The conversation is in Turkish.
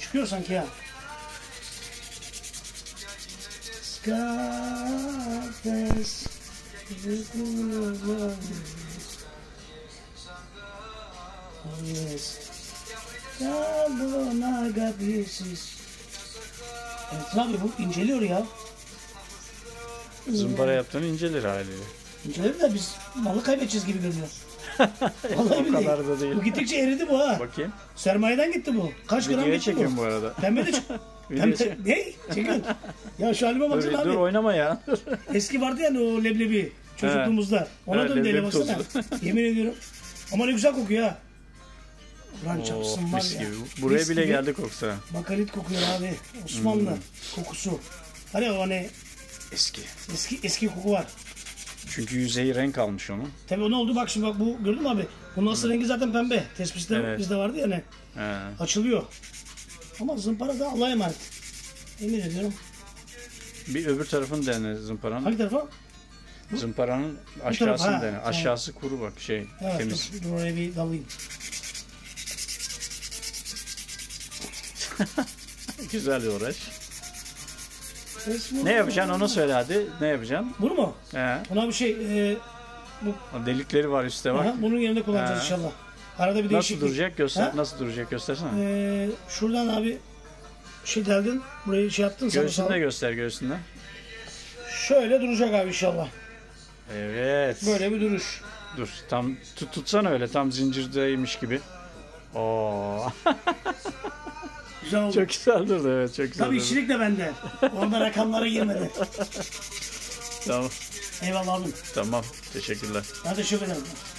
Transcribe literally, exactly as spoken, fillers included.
Çıkıyor sanki ya. Scarface. Oh yes. Evet abi bu inceliyor ya. Zımpara yaptığını incelir haliyle. İncelir de biz malı kaybedeceğiz gibi görünüyor. Vallahi O billahi. kadar da değil. Bu gittikçe eridi bu ha. Bakayım. Sermayeden gitti bu. Kaç gram Videoya gitti çekiyorum bu? bu arada. Pembe de çık. Video Pembe... çek- Ne? Çekin. Ya şu halime Dur, baksana dur abi. oynama ya. Eski vardı yani o leblebi çocukluğumuzda. Ona Evet, döndü ele leblebi baksana. Yemin ediyorum. Ama ne güzel kokuyor ha. Ulan çapsın Oh, var mis ya. gibi. Buraya Mis bile gibi geldi koksa. Bakalit kokuyor abi. Osmanlı Hmm. kokusu. Hani o hani Eski. eski eski koku var. Çünkü yüzeyi renk almış onun. Tabii o ne oldu bak şimdi bak bu gördün mü abi? Bunun asıl rengi zaten pembe. Tespiste Evet. bizde vardı ya hani. He. Açılıyor. Ama zımpara da Allah'a emanet. Emin ediyorum. Bir öbür tarafını dene zımparanın. Hangi tarafa? Zımparanın tarafa, aşağısını ha, dene. tamam. Aşağısı kuru bak şey Evet, temiz. dur, dur oraya bir dalayım. Güzel bir uğraş. Resmi- Ne yapacaksın onu söyle hadi. Ne yapacaksın? Bunu mu? He. Buna bir şey, e, bu, Delikleri var üstte bak. aha, bunun yerinde kullanacağız Ha. inşallah. Arada bir Nasıl değişiklik. duracak göster. Ha? Nasıl duracak göstersene. E, şuradan abi şey deldin, burayı şey yaptın. sana Göğsünde sağ- göster göğsünde. Şöyle duracak abi inşallah. Evet. Böyle bir duruş. Dur. Tam tut, tutsana öyle tam zincirdeymiş gibi. Oo. Güzel oldu. Çok güzel durdu evet çok güzel Tabii durdu. işçilik de bende. Orada rakamlara girmedi. Tamam. Eyvallah abim. Tamam. Teşekkürler. Ben teşekkür ederim.